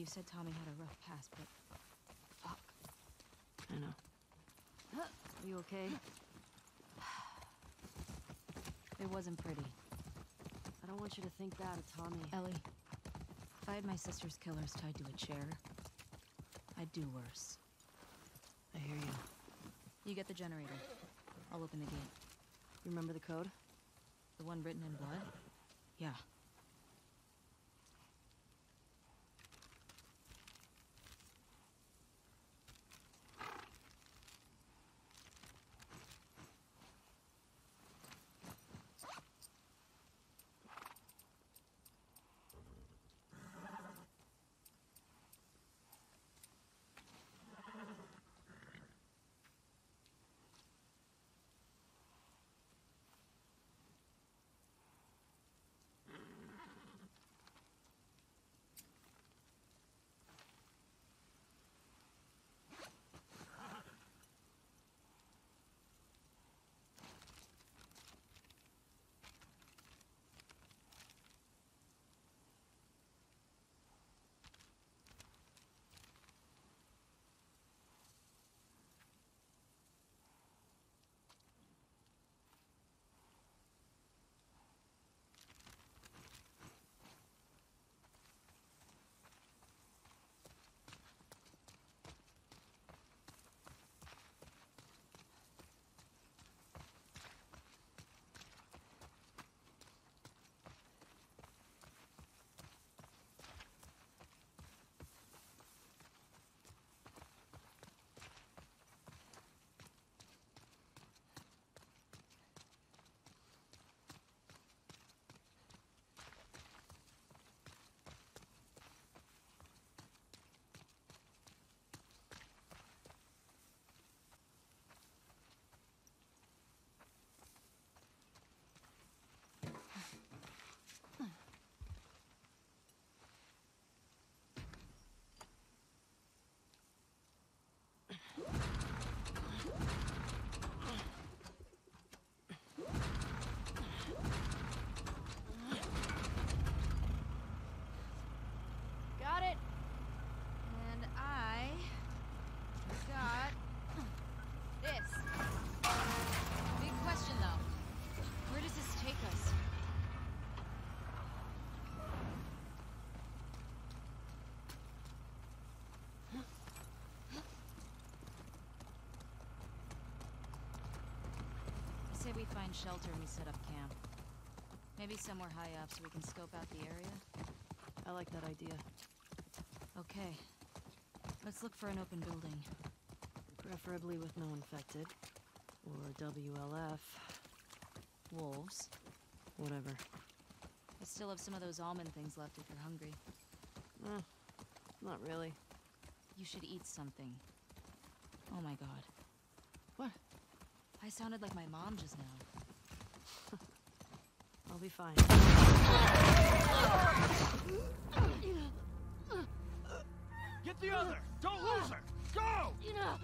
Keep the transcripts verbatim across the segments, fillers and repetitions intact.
you said Tommy had a rough past, but... Fuck. I know. Are you okay? It wasn't pretty. I don't want you to think that of Tommy. Ellie, if I had my sister's killers tied to a chair, I'd do worse. I hear you. You get the generator. I'll open the gate. You remember the code? The one written in blood? Yeah. Say we find shelter and we set up camp. Maybe somewhere high up so we can scope out the area? I like that idea. Okay. Let's look for an open building. Preferably with no infected. Or W L F. Wolves. Whatever. I still have some of those almond things left if you're hungry. Eh, not really. You should eat something. Oh my god. What? I sounded like my mom just now. I'll be fine. Get the other! Don't lose her! Go!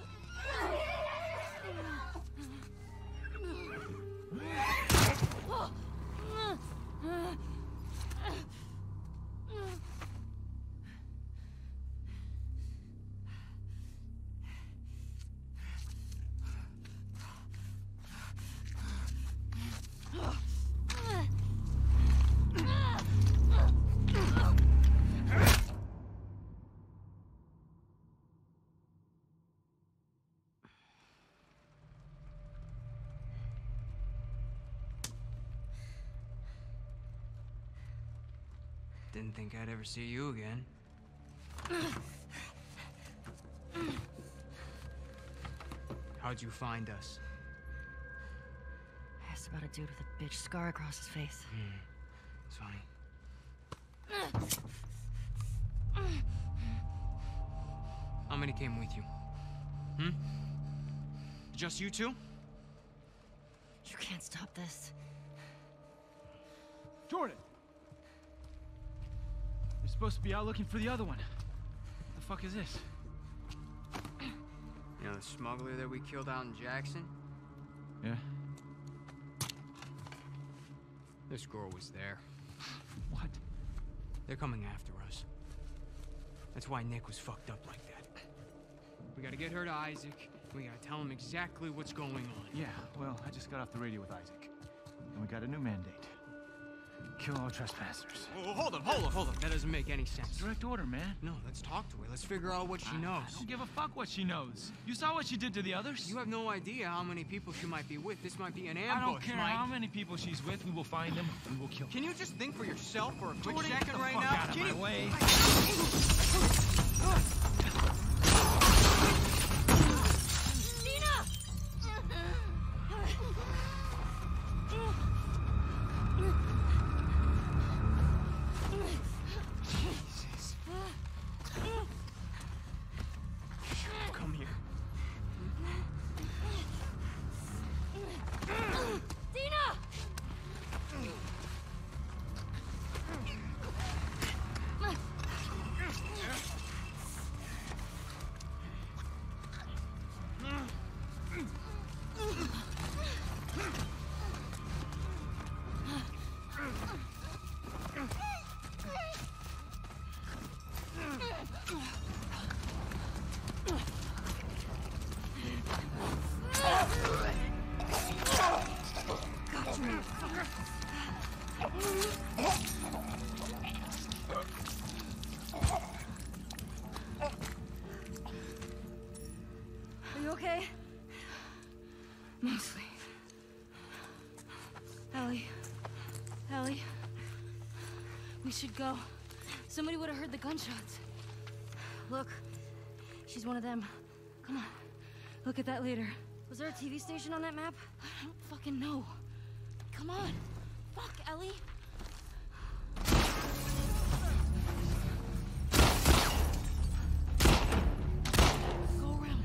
Didn't think I'd ever see you again. How'd you find us? I asked about a dude with a bitch scar across his face. Hmm. It's funny. How many came with you? Hmm? Just you two? You can't stop this. Jordan! You're supposed to be out looking for the other one. What the fuck is this? You know the smuggler that we killed out in Jackson? Yeah. This girl was there. What? They're coming after us. That's why Nick was fucked up like that. We gotta get her to Isaac. We gotta tell him exactly what's going on. Yeah, well, I just got off the radio with Isaac. And we got a new mandate. Kill all trespassers. Oh, hold up, hold up, hold up. That doesn't make any sense. Direct order, man. No, let's talk to her. Let's figure out what she knows. I don't give a fuck what she knows. You saw what she did to the others? You have no idea how many people she might be with. This might be an ambush, I don't care Mike. how many people she's with. We will find them. We will kill them. Can you just think for yourself for a quick Jordan, second get the right fuck now? out of Can my you- way. Jesus. Come here. Dina! Are you okay? Mostly. Ellie. Ellie. We should go. Somebody would have heard the gunshots. Look, she's one of them. Come on. Look at that later. Was there a T V station on that map? I don't fucking know. Come on. Fuck, Ellie. Go around.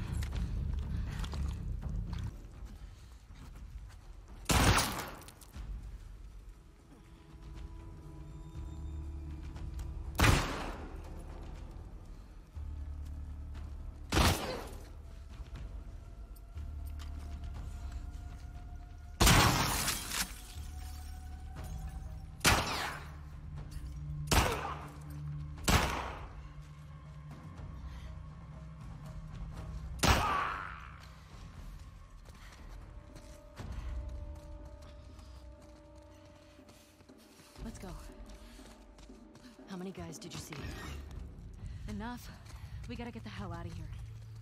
Let's go. How many guys did you see? Enough. We gotta get the hell out of here.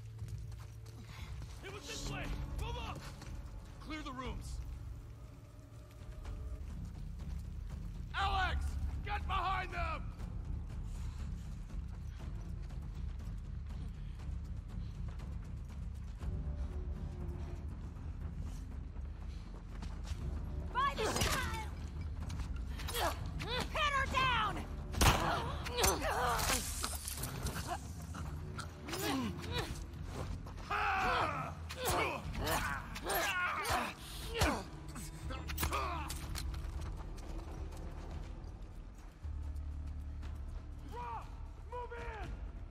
It was this way! Move up! Clear the rooms. Alex! Get behind them! By the child! Pin her down! Rob! Move in!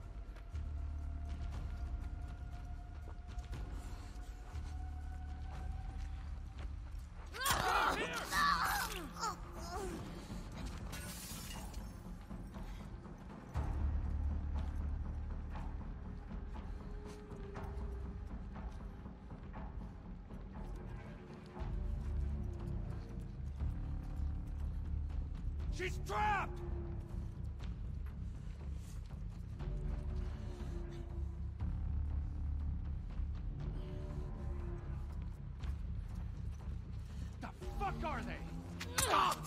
She's trapped! The fuck are they?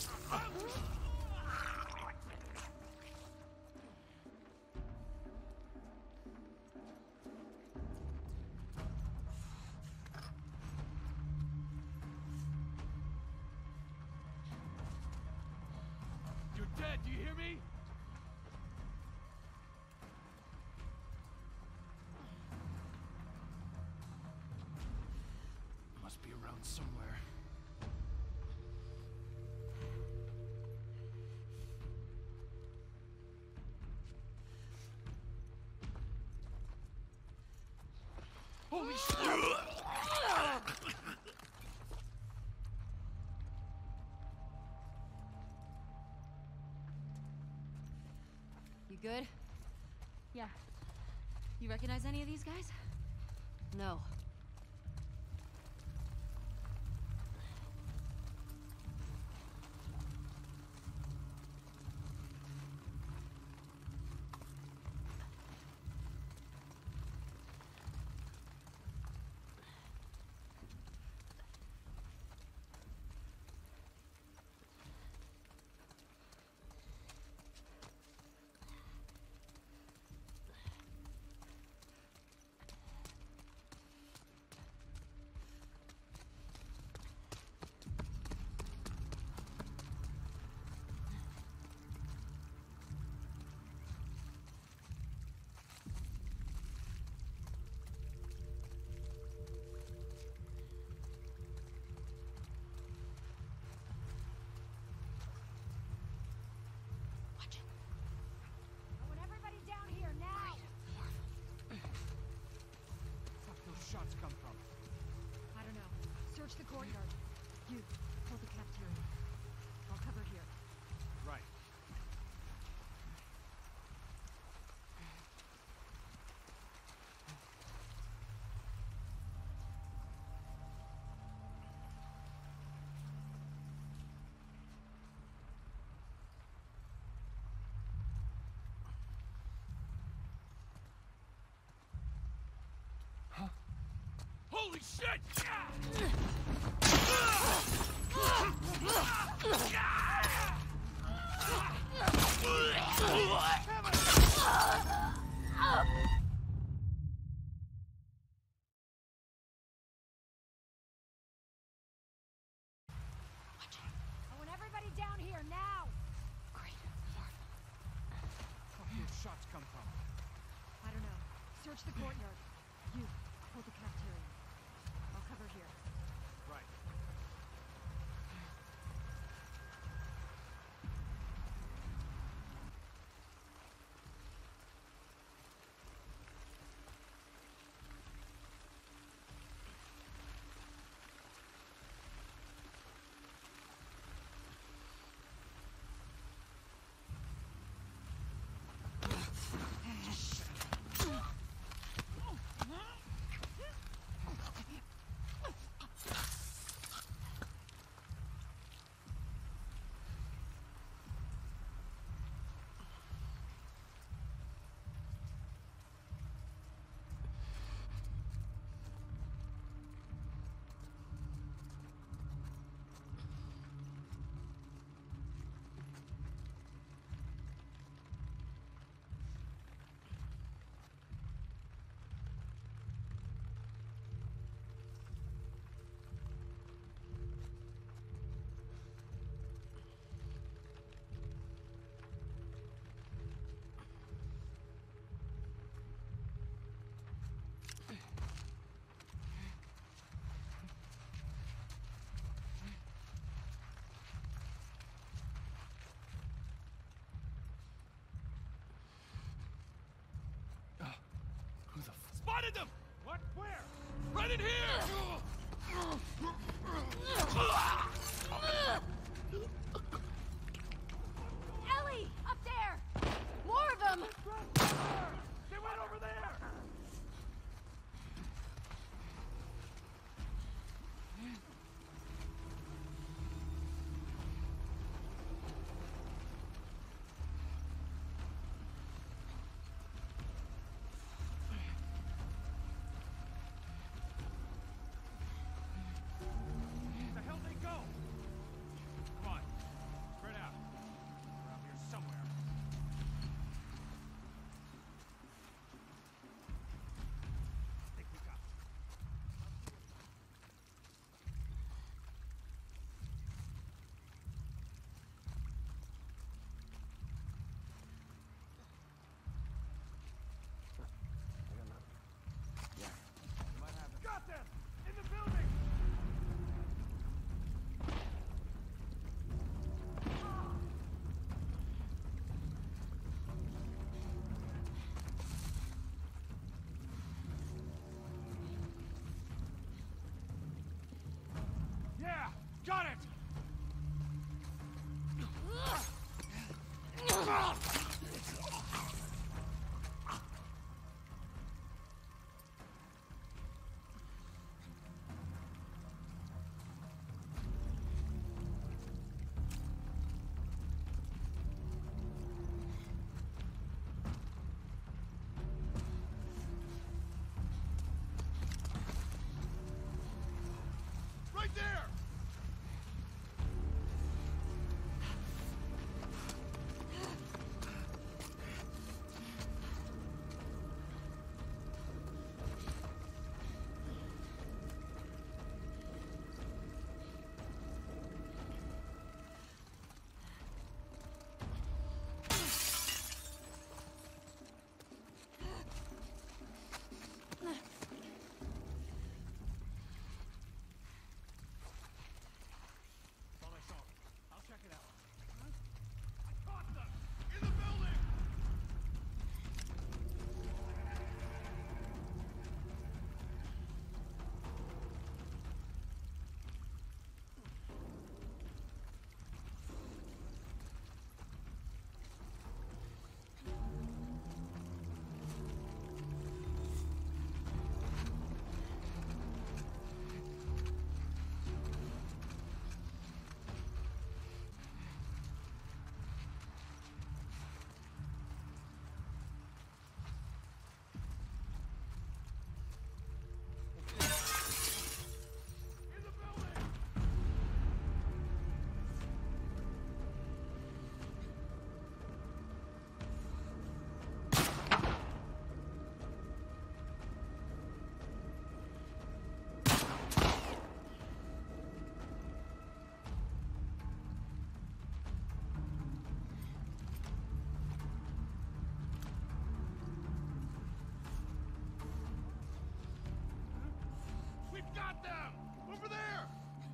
You're dead, do you hear me? Must be around somewhere. Holy shit! You good? Yeah. You recognize any of these guys? No. I want everybody down here now! Where'd those shots come from? I don't know. Search the courtyard. You, hold the cafeteria. I'll cover here. Right. Holy shit! I want everybody down here now! Great. Where'd those shots come from? I don't know. Search the courtyard. You, hold the cafeteria. I'll cover here. Right. Spotted them! What? Where? Right in here! Ellie! Up there! More of them! They went over there! Where the hell they go? Come on. Spread out. Around here somewhere. I think we got them. Got them! In the building! Yeah! Got it! there! Thought I saw him. I'll check it out. I caught them! In the building! In the building! We've got them! Over there!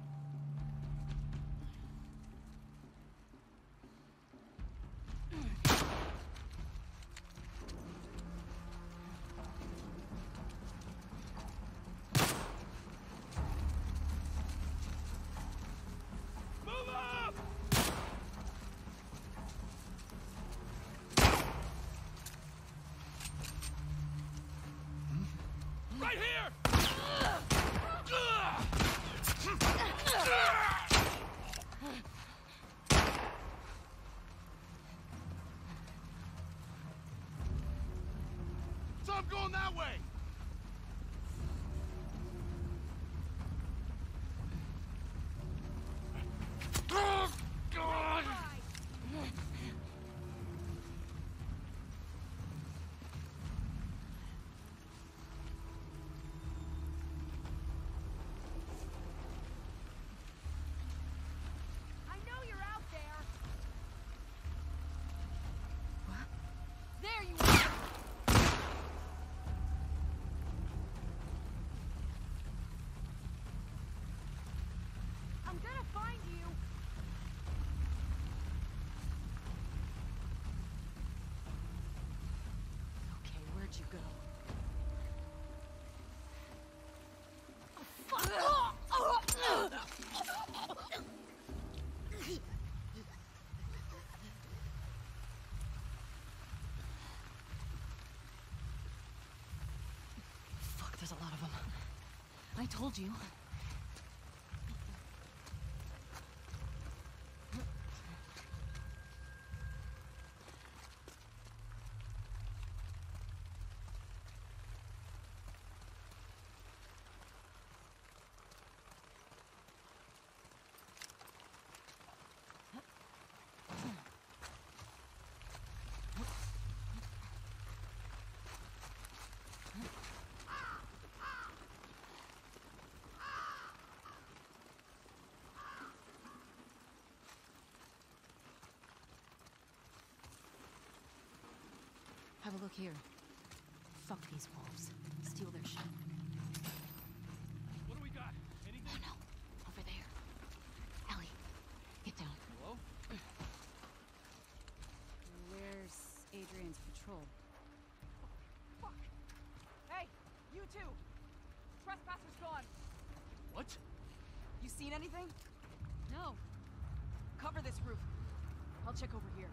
Move up! Right here! So I'm going that way! Oh, God! I know you're out there. What? There you are. I'm gonna find you. Okay, where'd you go? Fuck, there's a lot of them. I told you. Have a look here. Fuck these wolves. Steal their shit. What do we got? Anything? Oh no. Over there. Ellie, get down. Hello? Where's Adrian's patrol? Fuck! Hey, you two! Trespasser's gone. What? You seen anything? No. Cover this roof. I'll check over here.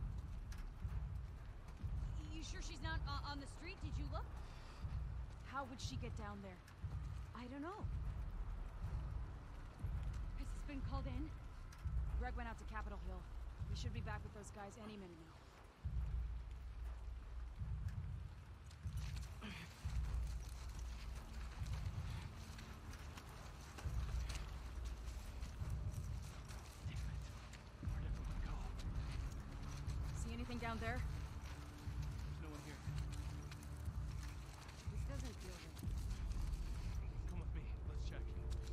You sure she's not uh, on the street? Did you look? How would she get down there? I don't know. Has this been called in? Greg went out to Capitol Hill. We should be back with those guys any minute now. anything down there? There's no one here. This doesn't feel right. Come with me. Let's check.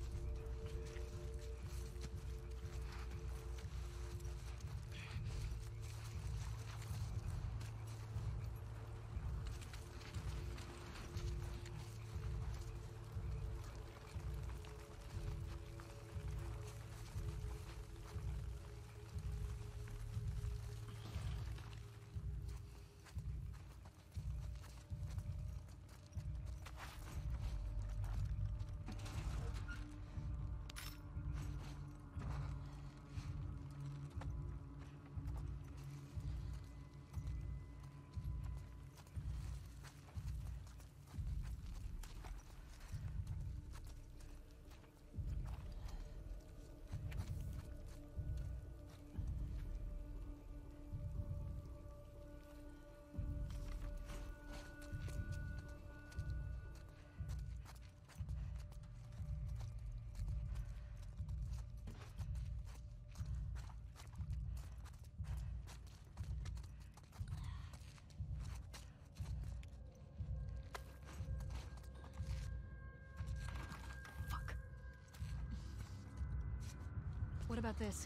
What about this?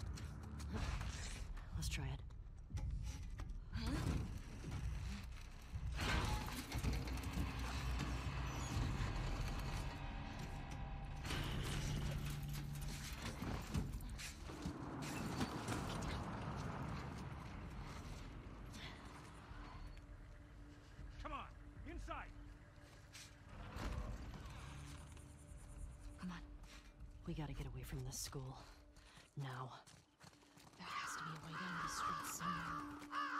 Let's try it. Come on, inside. Come on. We gotta get away from this school. Now. There has to be a way down the street somewhere.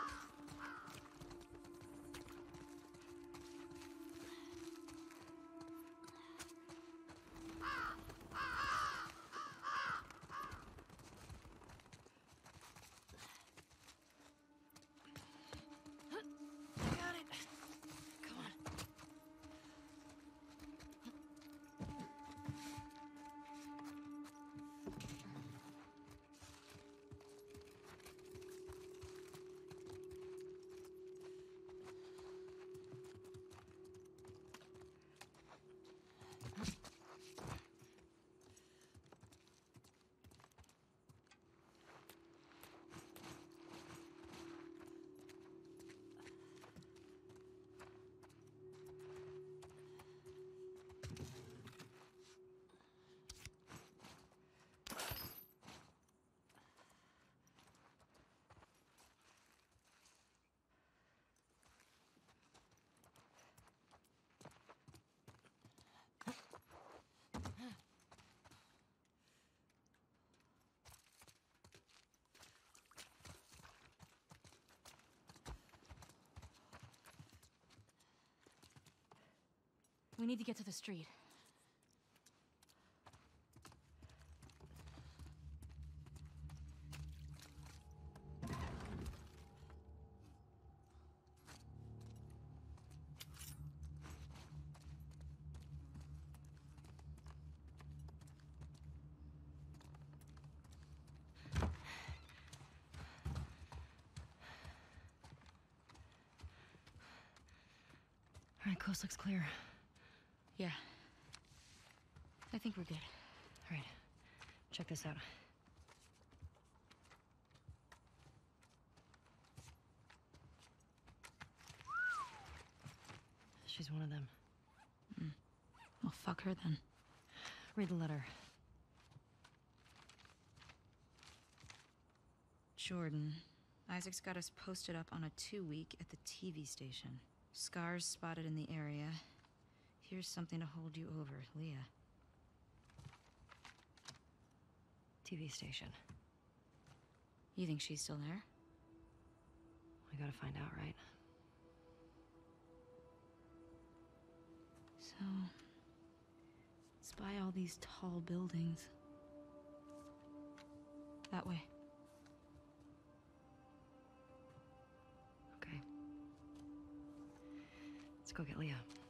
Got it. Come on. We need to get to the street. All right, coast looks clear. Yeah. I think we're good. All right, check this out. She's one of them. Well, fuck her then. Read the letter. Jordan. Isaac's got us posted up on a two-week at the T V station. Scars spotted in the area. Here's something to hold you over, Leah. T V station. You think she's still there? We gotta find out, right? So... spy all these tall buildings. That way. Okay. Let's go get Leah.